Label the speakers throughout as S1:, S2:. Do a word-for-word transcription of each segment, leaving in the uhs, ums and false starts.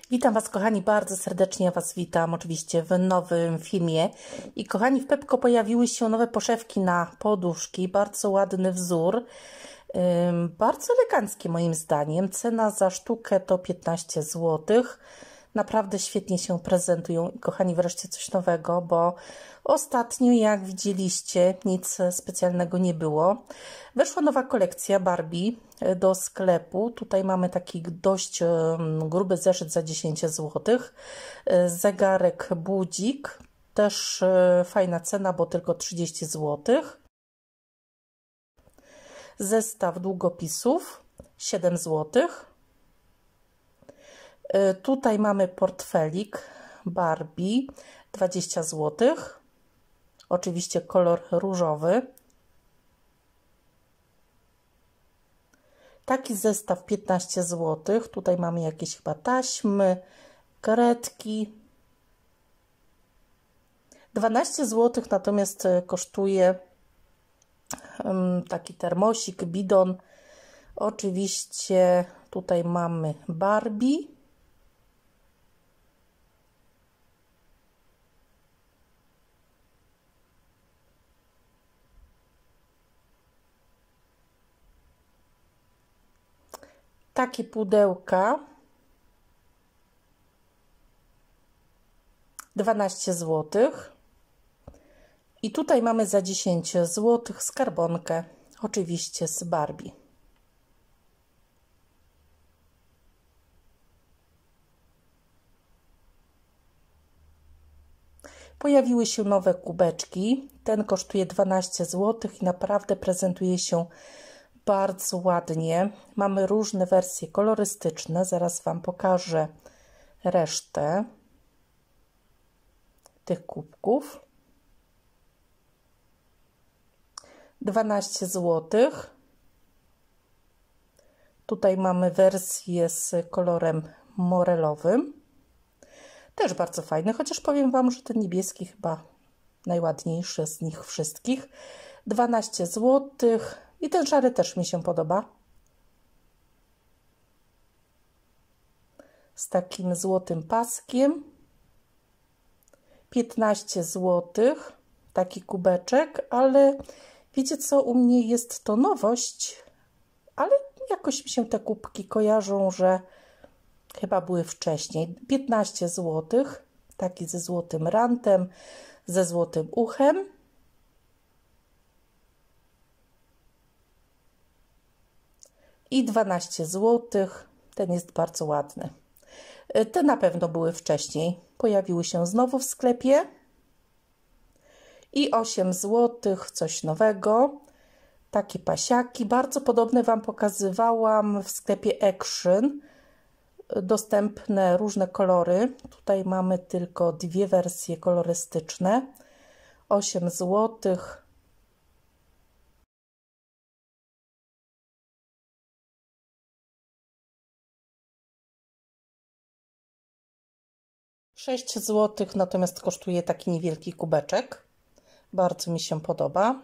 S1: Witam Was, kochani, bardzo serdecznie. Ja Was witam oczywiście w nowym filmie. I kochani, w Pepco pojawiły się nowe poszewki na poduszki. Bardzo ładny wzór. Ym, bardzo elegancki moim zdaniem. Cena za sztukę to piętnaście złotych. Naprawdę świetnie się prezentują. I kochani, wreszcie coś nowego, bo ostatnio, jak widzieliście, nic specjalnego nie było. Weszła nowa kolekcja Barbie do sklepu. Tutaj mamy taki dość gruby zeszyt za dziesięć złotych. Zegarek budzik. Też fajna cena, bo tylko trzydzieści złotych. Zestaw długopisów siedem złotych. Tutaj mamy portfelik Barbie dwadzieścia złotych. Oczywiście kolor różowy. Taki zestaw piętnaście złotych. Tutaj mamy jakieś chyba taśmy, karetki. dwanaście złotych natomiast kosztuje taki termosik, bidon. Oczywiście tutaj mamy Barbie. Takie pudełka dwanaście złotych. I tutaj mamy za dziesięć złotych skarbonkę, oczywiście z Barbie. Pojawiły się nowe kubeczki. Ten kosztuje dwanaście złotych i naprawdę prezentuje się bardzo ładnie. Mamy różne wersje kolorystyczne. Zaraz Wam pokażę resztę tych kubków. dwanaście złotych. Tutaj mamy wersję z kolorem morelowym. Też bardzo fajny, chociaż powiem Wam, że ten niebieski chyba najładniejszy z nich wszystkich. dwanaście złotych. I ten szary też mi się podoba. Z takim złotym paskiem. piętnaście złotych. Taki kubeczek, ale wiecie co, u mnie jest to nowość, ale jakoś mi się te kubki kojarzą, że chyba były wcześniej. piętnaście złotych. Taki ze złotym rantem, ze złotym uchem. I dwanaście złotych. Ten jest bardzo ładny. Te na pewno były wcześniej. Pojawiły się znowu w sklepie. I osiem złotych. Coś nowego. Takie pasiaki. Bardzo podobne Wam pokazywałam w sklepie Action. Dostępne różne kolory. Tutaj mamy tylko dwie wersje kolorystyczne. osiem złotych. sześć złotych, natomiast kosztuje taki niewielki kubeczek. Bardzo mi się podoba.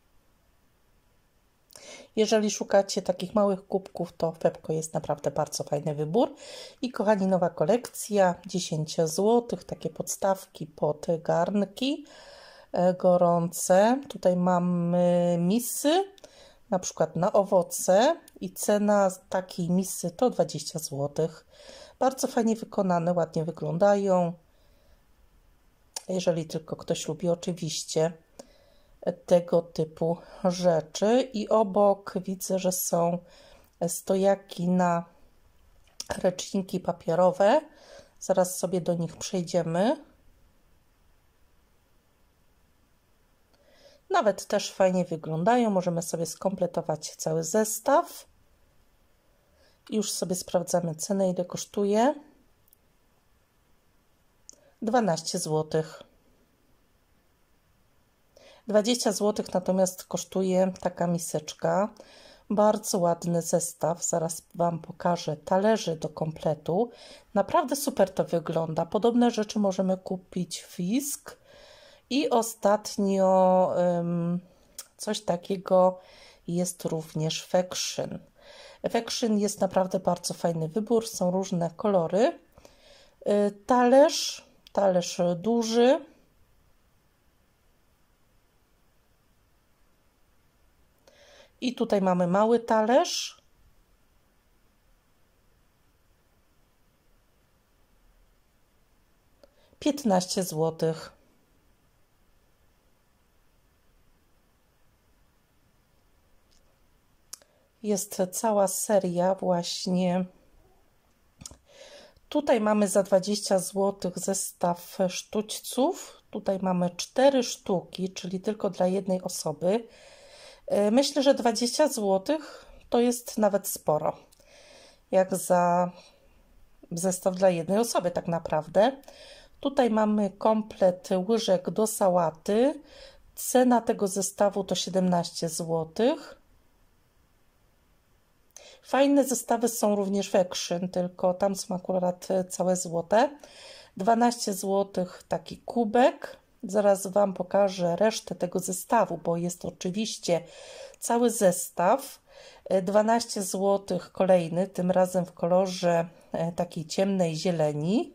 S1: Jeżeli szukacie takich małych kubków, to w Pepco jest naprawdę bardzo fajny wybór. I kochani, nowa kolekcja, dziesięć złotych, takie podstawki pod garnki gorące. Tutaj mamy misy, na przykład na owoce i cena takiej misy to dwadzieścia złotych. Bardzo fajnie wykonane, ładnie wyglądają. Jeżeli tylko ktoś lubi oczywiście tego typu rzeczy. I obok widzę, że są stojaki na ręczniki papierowe. Zaraz sobie do nich przejdziemy. Nawet też fajnie wyglądają. Możemy sobie skompletować cały zestaw. Już sobie sprawdzamy cenę, ile kosztuje. dwanaście złotych. dwadzieścia złotych natomiast kosztuje taka miseczka. Bardzo ładny zestaw. Zaraz Wam pokażę talerzy do kompletu. Naprawdę super to wygląda. Podobne rzeczy możemy kupić w Fisk. I ostatnio um, coś takiego jest również w Action. W Action jest naprawdę bardzo fajny wybór. Są różne kolory. Talerz, talerz duży. I tutaj mamy mały talerz. piętnaście złotych. Jest cała seria właśnie. Tutaj mamy za dwadzieścia złotych zestaw sztućców. Tutaj mamy cztery sztuki, czyli tylko dla jednej osoby. Myślę, że dwadzieścia złotych to jest nawet sporo. Jak za zestaw dla jednej osoby tak naprawdę. Tutaj mamy komplet łyżek do sałaty. Cena tego zestawu to siedemnaście złotych. Fajne zestawy są również w Action, tylko tam są akurat całe złote. dwanaście złotych taki kubek. Zaraz Wam pokażę resztę tego zestawu, bo jest oczywiście cały zestaw. dwanaście złotych kolejny, tym razem w kolorze takiej ciemnej zieleni.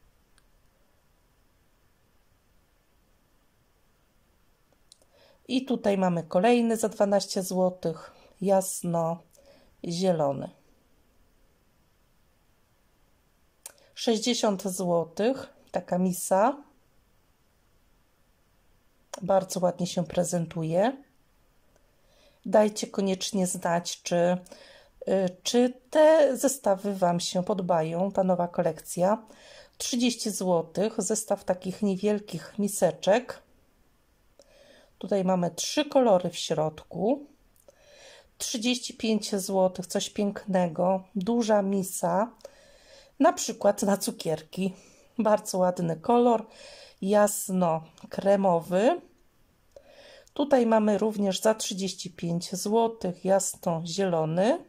S1: I tutaj mamy kolejny za dwanaście złotych, jasno zielony. sześćdziesiąt złotych, taka misa. Bardzo ładnie się prezentuje. Dajcie koniecznie znać, czy, czy te zestawy Wam się podobają, ta nowa kolekcja. trzydzieści złotych, zestaw takich niewielkich miseczek. Tutaj mamy trzy kolory w środku. trzydzieści pięć złotych, coś pięknego, duża misa, na przykład na cukierki. Bardzo ładny kolor, jasno kremowy. Tutaj mamy również za trzydzieści pięć złotych, jasno zielony.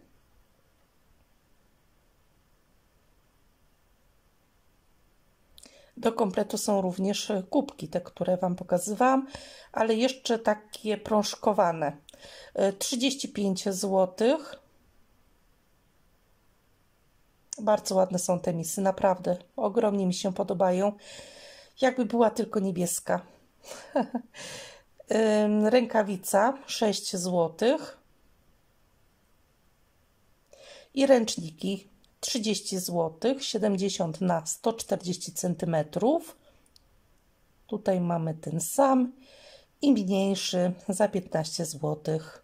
S1: Do kompletu są również kubki, te, które Wam pokazywałam, ale jeszcze takie prążkowane. trzydzieści pięć złotych. Bardzo ładne są te misy, naprawdę. Ogromnie mi się podobają. Jakby była tylko niebieska. Rękawica sześć złotych. I ręczniki trzydzieści złotych, siedemdziesiąt na sto czterdzieści centymetrów. Tutaj mamy ten sam i mniejszy za piętnaście złotych.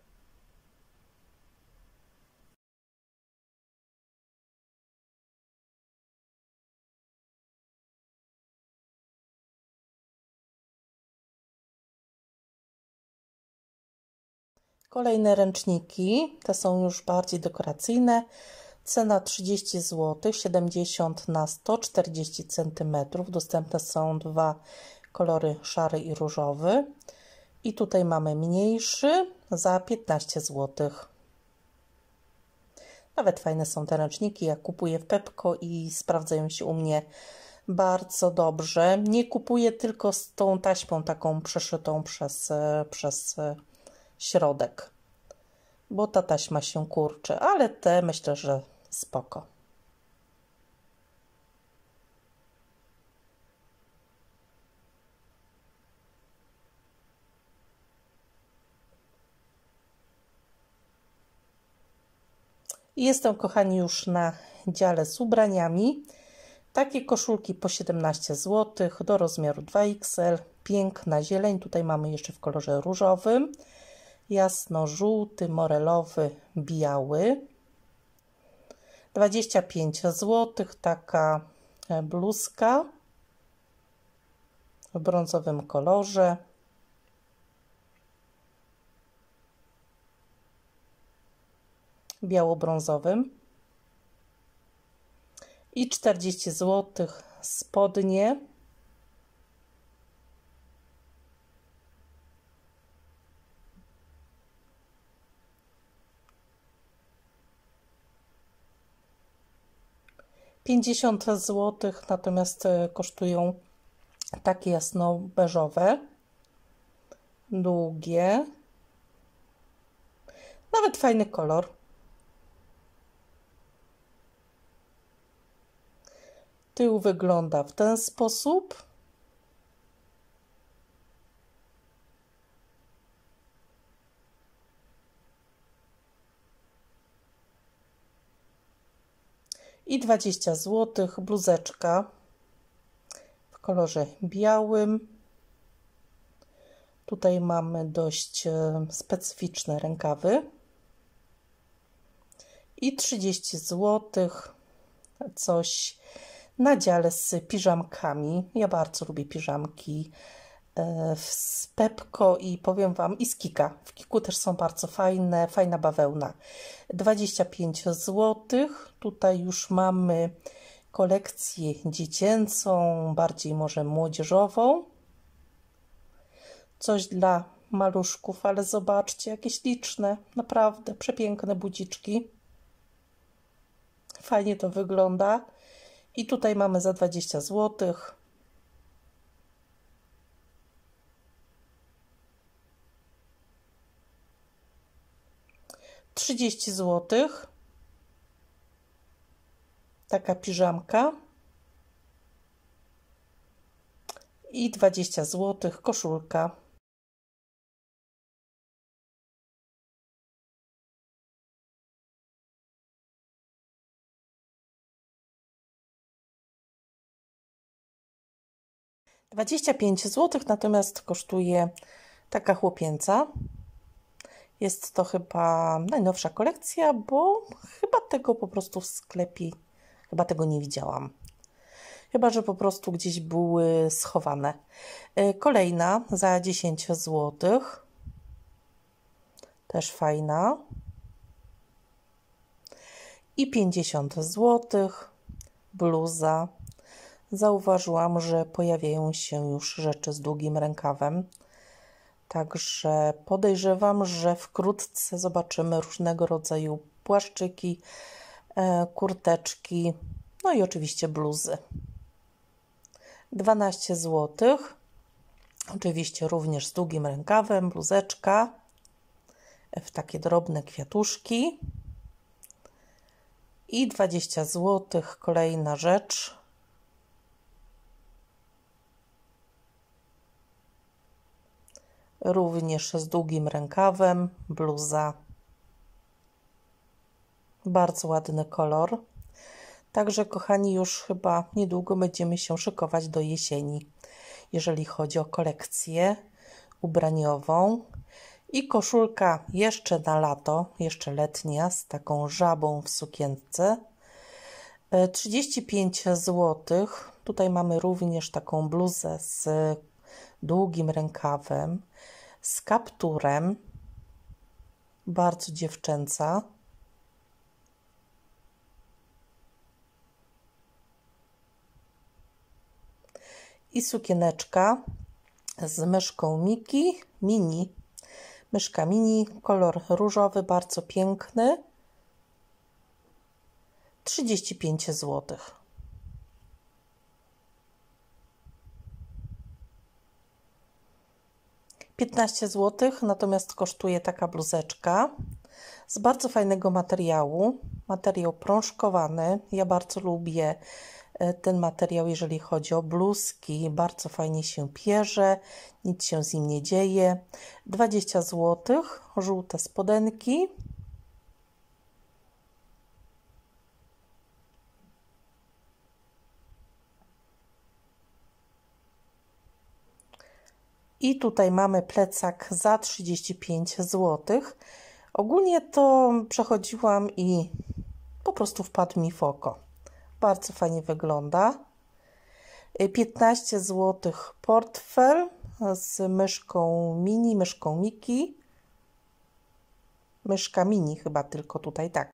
S1: Kolejne ręczniki, te są już bardziej dekoracyjne. Cena trzydzieści złotych, siedemdziesiąt na sto czterdzieści centymetrów. Dostępne są dwa kolory, szary i różowy. I tutaj mamy mniejszy za piętnaście złotych. Nawet fajne są te ręczniki. Ja kupuję w Pepco i sprawdzają się u mnie bardzo dobrze. Nie kupuję tylko z tą taśmą taką przeszytą przez, przez środek, bo ta taśma się kurczy, ale te myślę, że spoko. Jestem, kochani, już na dziale z ubraniami. Takie koszulki po siedemnaście złotych do rozmiaru dwa X L. Piękna zieleń. Tutaj mamy jeszcze w kolorze różowym. Jasno-żółty, morelowy, biały. dwadzieścia pięć złotych. Taka bluzka w brązowym kolorze. Biało-brązowym. I czterdzieści złotych spodnie. pięćdziesiąt złotych, natomiast kosztują takie jasno-beżowe, długie, nawet fajny kolor. Tył wygląda w ten sposób. I dwadzieścia złotych bluzeczka w kolorze białym. Tutaj mamy dość specyficzne rękawy. I trzydzieści złotych coś na dziale z piżamkami. Ja bardzo lubię piżamki z Pepco i powiem Wam, i z Kika. W Kiku też są bardzo fajne, fajna bawełna. dwadzieścia pięć złotych. Tutaj już mamy kolekcję dziecięcą, bardziej może młodzieżową. Coś dla maluszków, ale zobaczcie, jakie śliczne, naprawdę przepiękne buziczki. Fajnie to wygląda. I tutaj mamy za dwadzieścia złotych. trzydzieści złotych. Taka piżamka. I dwadzieścia złotych koszulka. dwadzieścia pięć złotych natomiast kosztuje taka chłopięca. Jest to chyba najnowsza kolekcja, bo chyba tego po prostu w sklepie, chyba tego nie widziałam. Chyba że po prostu gdzieś były schowane. Kolejna za dziesięć złotych. Też fajna. I pięćdziesiąt złotych. Bluza. Zauważyłam, że pojawiają się już rzeczy z długim rękawem. Także podejrzewam, że wkrótce zobaczymy różnego rodzaju płaszczyki, kurteczki, no i oczywiście bluzy. dwanaście złotych. Oczywiście również z długim rękawem, bluzeczka w takie drobne kwiatuszki. I dwadzieścia złotych kolejna rzecz. Również z długim rękawem, bluza. Bardzo ładny kolor. Także kochani, już chyba niedługo będziemy się szykować do jesieni, jeżeli chodzi o kolekcję ubraniową. I koszulka jeszcze na lato, jeszcze letnia, z taką żabą w sukience. trzydzieści pięć złotych. Tutaj mamy również taką bluzę z długim rękawem, z kapturem, bardzo dziewczęca. I sukieneczka z myszką Miki, mini, myszka mini, kolor różowy, bardzo piękny, trzydzieści pięć złotych. piętnaście złotych, natomiast kosztuje taka bluzeczka z bardzo fajnego materiału, materiał prążkowany. Ja bardzo lubię ten materiał, jeżeli chodzi o bluzki, bardzo fajnie się pierze, nic się z nim nie dzieje. dwadzieścia złotych, żółte spodenki. I tutaj mamy plecak za trzydzieści pięć złotych. Ogólnie to przechodziłam i po prostu wpadł mi w oko. Bardzo fajnie wygląda. piętnaście złotych portfel z myszką mini, myszką Miki. Myszka mini chyba tylko tutaj, tak.